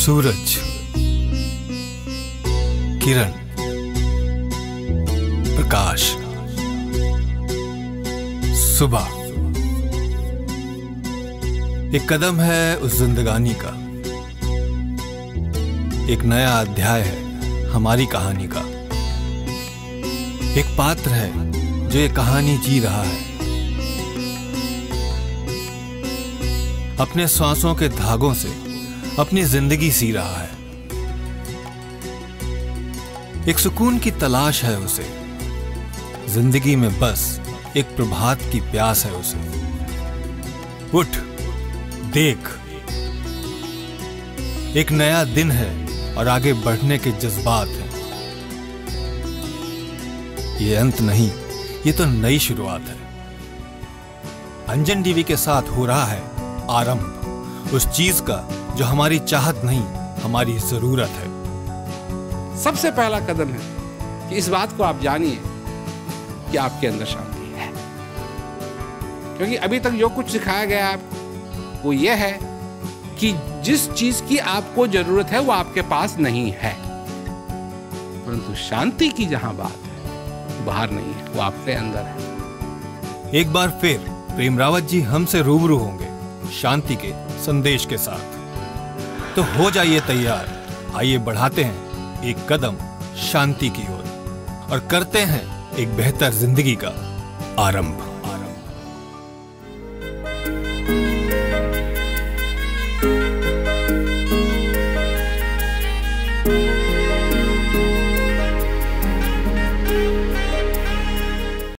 सूरज, किरण, प्रकाश, सुबह। एक कदम है उस जिंदगानी का, एक नया अध्याय है हमारी कहानी का। एक पात्र है जो ये कहानी जी रहा है, अपने सांसों के धागों से अपनी जिंदगी सी रहा है। एक सुकून की तलाश है उसे, जिंदगी में बस एक प्रभात की प्यास है उसे। उठ, देख, एक नया दिन है और आगे बढ़ने के जज्बात हैं। ये अंत नहीं, ये तो नई शुरुआत है। अंजन टीवी के साथ हो रहा है आरंभ उस चीज का जो हमारी चाहत नहीं, हमारी जरूरत है। सबसे पहला कदम है कि इस बात को आप जानिए कि आपके अंदर शांति है, क्योंकि अभी तक जो कुछ सिखाया गया आपको वो ये है कि जिस चीज की आपको जरूरत है वो आपके पास नहीं है, परंतु शांति की जहां बात है बाहर नहीं है, वो आपके अंदर है। एक बार फिर प्रेम रावत जी हमसे रूबरू होंगे शांति के संदेश के साथ। तो हो जाइए तैयार, आइए बढ़ाते हैं एक कदम शांति की ओर और करते हैं एक बेहतर जिंदगी का आरंभ।